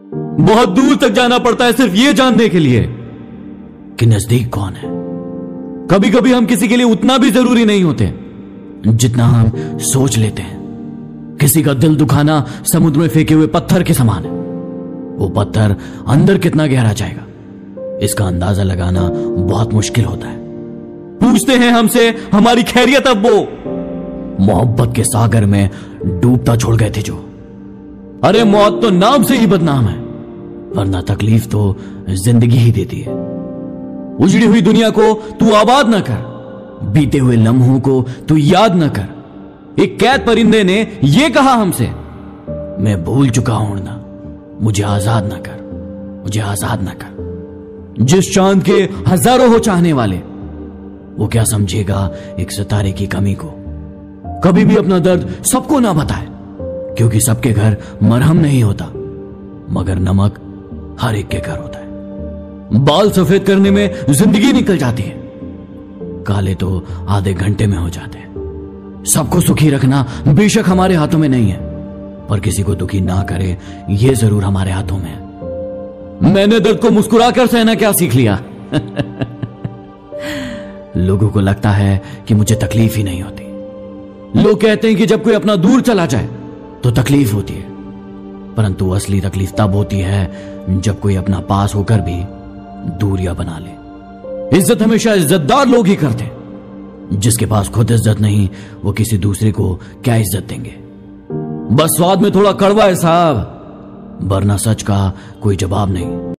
बहुत दूर तक जाना पड़ता है सिर्फ यह जानने के लिए कि नजदीक कौन है। कभी कभी हम किसी के लिए उतना भी जरूरी नहीं होते जितना हम सोच लेते हैं। किसी का दिल दुखाना समुद्र में फेंके हुए पत्थर के समान है। वो पत्थर अंदर कितना गहरा जाएगा, इसका अंदाजा लगाना बहुत मुश्किल होता है। पूछते हैं हमसे हमारी खैरियत, अब वो मोहब्बत के सागर में डूबता छोड़ गए थे जो। अरे मौत तो नाम से ही बदनाम है, वरना तकलीफ तो जिंदगी ही देती है। उजड़ी हुई दुनिया को तू आबाद ना कर, बीते हुए लम्हों को तू याद ना कर। एक कैद परिंदे ने यह कहा हमसे, मैं भूल चुका हूं उड़ना, मुझे आजाद ना कर, मुझे आजाद ना कर। जिस चांद के हजारों हो चाहने वाले, वो क्या समझेगा एक सितारे की कमी को। कभी भी अपना दर्द सबको ना बताए, क्योंकि सबके घर मरहम नहीं होता, मगर नमक हर एक के घर होता है। बाल सफेद करने में जिंदगी निकल जाती है, काले तो आधे घंटे में हो जाते हैं। सबको सुखी रखना बेशक हमारे हाथों में नहीं है, पर किसी को दुखी ना करे यह जरूर हमारे हाथों में है। मैंने दर्द को मुस्कुराकर सहना क्या सीख लिया। लोगों को लगता है कि मुझे तकलीफ ही नहीं होती। लोग कहते हैं कि जब कोई अपना दूर चला जाए तो तकलीफ होती है, परंतु असली तकलीफ तब होती है जब कोई अपना पास होकर भी दूरियां बना ले। इज्जत हमेशा इज्जतदार लोग ही करते हैं। जिसके पास खुद इज्जत नहीं, वो किसी दूसरे को क्या इज्जत देंगे। बस स्वाद में थोड़ा कड़वा है साहब, वरना सच का कोई जवाब नहीं।